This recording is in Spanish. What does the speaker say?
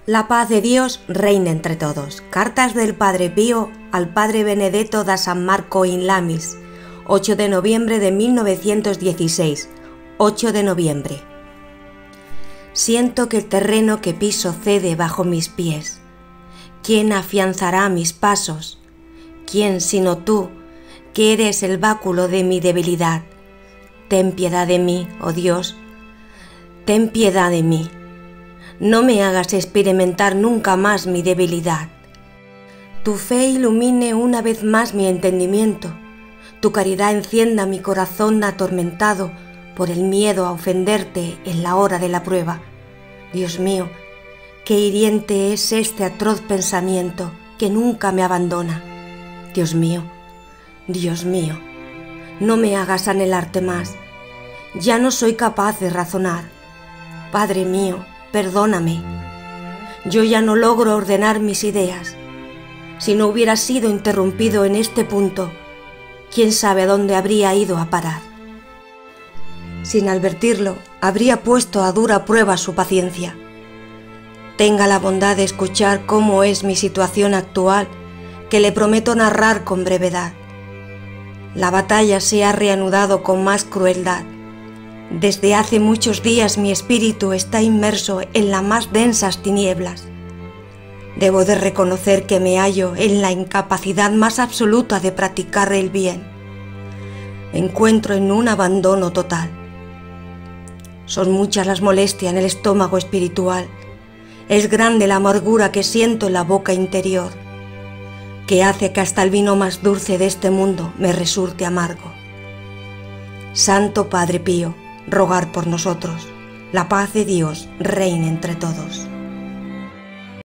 La paz de Dios reina entre todos. Cartas del Padre Pío al Padre Benedetto da San Marco in Lamis, 8 de noviembre de 1916, 8 de noviembre. Siento que el terreno que piso cede bajo mis pies. ¿Quién afianzará mis pasos? ¿Quién sino tú, que eres el báculo de mi debilidad? Ten piedad de mí, oh Dios, ten piedad de mí. No me hagas experimentar nunca más mi debilidad. Tu fe ilumine una vez más mi entendimiento. Tu caridad encienda mi corazón atormentado por el miedo a ofenderte en la hora de la prueba. Dios mío, qué hiriente es este atroz pensamiento que nunca me abandona. Dios mío, no me hagas anhelarte más. Ya no soy capaz de razonar. Padre mío, perdóname. Yo ya no logro ordenar mis ideas. Si no hubiera sido interrumpido en este punto, quién sabe a dónde habría ido a parar. Sin advertirlo, habría puesto a dura prueba su paciencia. Tenga la bondad de escuchar cómo es mi situación actual, que le prometo narrar con brevedad. La batalla se ha reanudado con más crueldad. Desde hace muchos días mi espíritu está inmerso en las más densas tinieblas. Debo de reconocer que me hallo en la incapacidad más absoluta de practicar el bien. Me encuentro en un abandono total. Son muchas las molestias en el estómago espiritual. Es grande la amargura que siento en la boca interior, que hace que hasta el vino más dulce de este mundo me resulte amargo. Santo Padre Pío, rogar por nosotros. La paz de Dios reine entre todos.